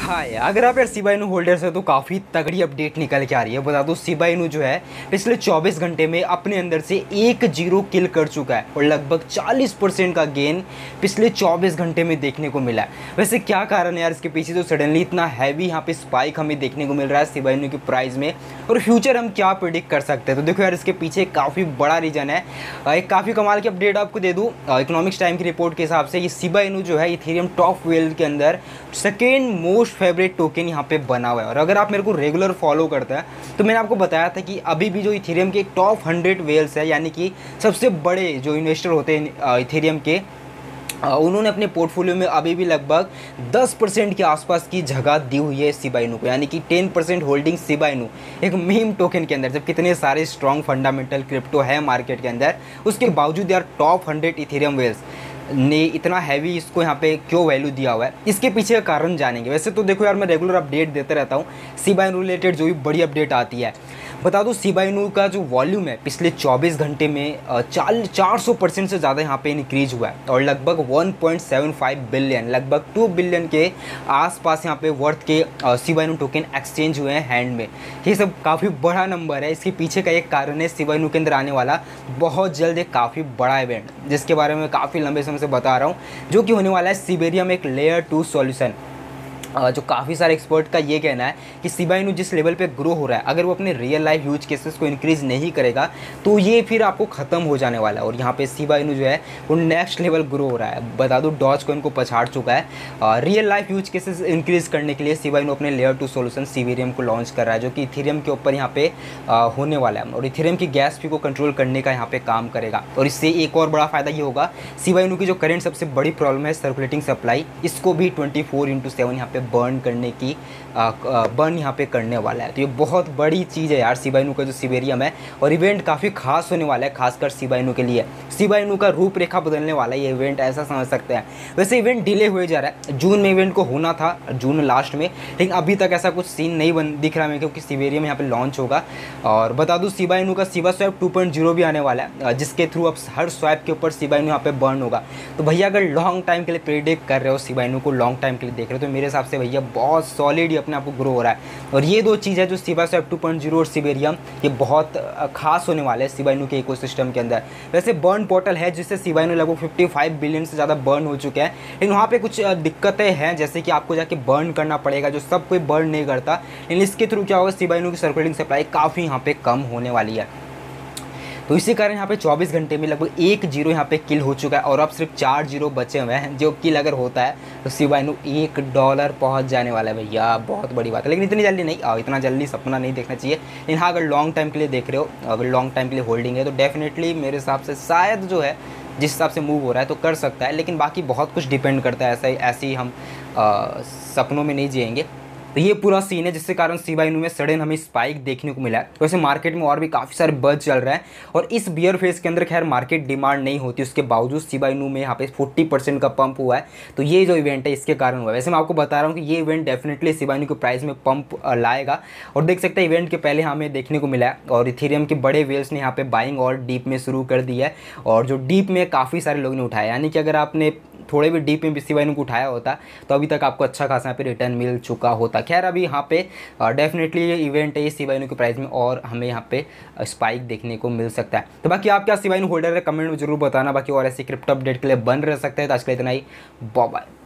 हाय, अगर आप यार शिबा इनू होल्डर्स है तो काफ़ी तगड़ी अपडेट निकल के आ रही है। बता दो शिबा इनू जो है पिछले 24 घंटे में अपने अंदर से 1-0 किल कर चुका है और लगभग 40% का गेन पिछले 24 घंटे में देखने को मिला है। वैसे क्या कारण है यार इसके पीछे जो सडनली इतना हैवी यहाँ पे स्पाइक हमें देखने को मिल रहा है शिबा इनू की प्राइस में, और फ्यूचर हम क्या प्रिडिक्ट कर सकते हैं? तो देखो यार इसके पीछे काफ़ी बड़ा रीज़न है। एक काफ़ी कमाल की अपडेट आपको दे दूँ, इकोनॉमिक्स टाइम की रिपोर्ट के हिसाब से ये शिबा इनू जो है इथेरियम टॉप वेल के अंदर सेकेंड मोस्ट फेवरेट टोकन यहाँ पे बना हुआ है। और अगर आप मेरे को रेगुलर फॉलो करते हैं तो मैंने आपको बताया था कि अभी भी जो इथेरियम के टॉप 100 वेल्स है, यानी कि सबसे बड़े जो इन्वेस्टर होते हैं इथेरियम के, उन्होंने अपने पोर्टफोलियो में अभी भी लगभग 10% के आसपास की जगह दी हुई है शिबा इनू को, यानी कि 10% होल्डिंग शिबा इनू एक मीम टोकन के अंदर। जब कितने सारे स्ट्रॉन्ग फंडामेंटल क्रिप्टो है मार्केट के अंदर, उसके बावजूद यार टॉप 100 इथेरियम वेल्स ने इतना हैवी इसको यहाँ पे क्यों वैल्यू दिया हुआ है, इसके पीछे का कारण जानेंगे। वैसे तो देखो यार मैं रेगुलर अपडेट देते रहता हूँ शिबा इनू रिलेटेड, जो भी बड़ी अपडेट आती है। बता दूँ शिबा इनू का जो वॉल्यूम है पिछले 24 घंटे में 400% से ज़्यादा यहाँ पे इंक्रीज हुआ है और लगभग 1.75 बिलियन, लगभग 2 बिलियन के आसपास यहाँ पे वर्थ के शिबा इनू टोकन एक्सचेंज हुए हैं हैंड में। ये सब काफ़ी बड़ा नंबर है। इसके पीछे का एक कारण है शिबा इनू के अंदर आने वाला बहुत जल्द एक काफ़ी बड़ा इवेंट, जिसके बारे में काफ़ी लंबे समय से बता रहा हूँ, जो कि होने वाला है सिबेरियम एक लेयर 2 सॉल्यूशन। जो काफ़ी सारे एक्सपर्ट का ये कहना है कि शिबा इनू जिस लेवल पे ग्रो हो रहा है, अगर वो अपने रियल लाइफ यूज केसेस को इंक्रीज़ नहीं करेगा तो ये फिर आपको ख़त्म हो जाने वाला है। और यहाँ पे शिबा इनू जो है वो नेक्स्ट लेवल ग्रो हो रहा है। बता दूँ डॉज कॉइन को पछाड़ चुका है। Real life use cases increase करने के लिए शिबा इनू अपने लेयर 2 सोल्यूशन सिबेरियम को लॉन्च कर रहा है, जो कि इथेरियम के ऊपर यहाँ पे होने वाला है और इथेरियम की गैस फी को कंट्रोल करने का यहाँ पे काम करेगा। और इससे एक और बड़ा फ़ायदा ये होगा, शिबा इनू की जो करंट सबसे बड़ी प्रॉब्लम है सर्कुलेटिंग सप्लाई, इसको भी 24/7 यहाँ पे बर्न करने की बर्न यहाँ पे करने वाला है। तो ये बहुत बड़ी चीज़ है यार शिबा इनू का जो सिबेरियम है, और इवेंट काफ़ी खास होने वाला है खासकर शिबा इनू के लिए। शिबा इनू का रूपरेखा बदलने वाला है ये इवेंट, ऐसा समझ सकते हैं। वैसे इवेंट डिले हुए जा रहा है, जून में इवेंट को होना था, जून लास्ट में, लेकिन अभी तक ऐसा कुछ सीन नहीं दिख रहा है क्योंकि सिबेरियम यहाँ पे लॉन्च होगा। और बता दूँ शिबा इनू का शिबा स्वैप 2.0 भी आने वाला है, जिसके थ्रू अब हर स्वैप के ऊपर शिबा इनू यहाँ पे बर्न होगा। तो भैया अगर लॉन्ग टाइम के लिए प्रेडिक्ट कर रहे हो, शिबा इनू को लॉन्ग टाइम के लिए देख रहे हो, तो मेरे हिसाब से भैया बहुत सॉलिड ही अपने आप को ग्रो हो रहा है। और ये दो चीज़ है जो शिबा स्वैप 2.0 और सिबेरियम, ये बहुत खास होने वाले हैं शिबा इनू के इकोसिस्टम के अंदर। वैसे बर्न पोर्टल है जिससे शिबा इनू लगभग 55 बिलियन से ज़्यादा बर्न हो चुके हैं, लेकिन वहाँ पे कुछ दिक्कतें हैं, जैसे कि आपको जाके बर्न करना पड़ेगा, जो सब कोई बर्न नहीं करता। लेकिन इसके थ्रू क्या होगा, शिबा इनू की सर्कुलेटिंग सप्लाई काफ़ी यहाँ पे कम होने वाली है। तो इसी कारण यहाँ पे 24 घंटे में लगभग 1-0 यहाँ पे किल हो चुका है और अब सिर्फ 4 0 बचे हुए हैं। जो किल अगर होता है तो शिबा इनू $1 पहुँच जाने वाला है भैया, बहुत बड़ी बात है। लेकिन इतनी जल्दी नहीं, इतना जल्दी सपना नहीं देखना चाहिए। लेकिन हाँ, अगर लॉन्ग टाइम के लिए देख रहे हो, अगर लॉन्ग टाइम के लिए होल्डिंग है, तो डेफिनेटली मेरे हिसाब से शायद जो है जिस हिसाब से मूव हो रहा है तो कर सकता है। लेकिन बाकी बहुत कुछ डिपेंड करता है, ऐसे ही हम सपनों में नहीं जिएंगे। तो ये पूरा सीन है जिसके कारण शिबा इनू में सडन हमें स्पाइक देखने को मिला है। वैसे मार्केट में और भी काफ़ी सारे बज चल रहा है, और इस बियर फेज के अंदर खैर मार्केट डिमांड नहीं होती, उसके बावजूद शिबा इनू में यहाँ पे 40% का पंप हुआ है। तो ये जो इवेंट है इसके कारण हुआ है। वैसे मैं आपको बता रहा हूँ कि ये इवेंट डेफिनेटली शिबा इनू के प्राइस में पंप लाएगा। और देख सकते हैं इवेंट के पहले हमें देखने को मिला है, और इथेरियम के बड़े वेल्स ने यहाँ पे बाइंग और डीप में शुरू कर दी है, और जो डीप में काफ़ी सारे लोगों ने उठाया, यानी कि अगर आपने थोड़े भी डीप में भी शिबा इनू को उठाया होता तो अभी तक आपको अच्छा खासा यहाँ पे रिटर्न मिल चुका होता। खैर अभी यहाँ पे डेफिनेटली ये इवेंट है, ये शिबा इनू के प्राइस में और हमें यहाँ पे स्पाइक देखने को मिल सकता है। तो बाकी आप क्या शिबा इनू होल्डर है, कमेंट में जरूर बताना। बाकी और ऐसे क्रिप्टो अपडेट के लिए बन रह सकते हैं। तो आज के लिए इतना ही, बाय बाय।